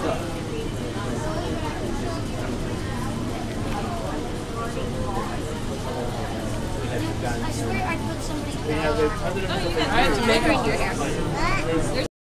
I swear I put somebody. We have it. I have to make her in your hair.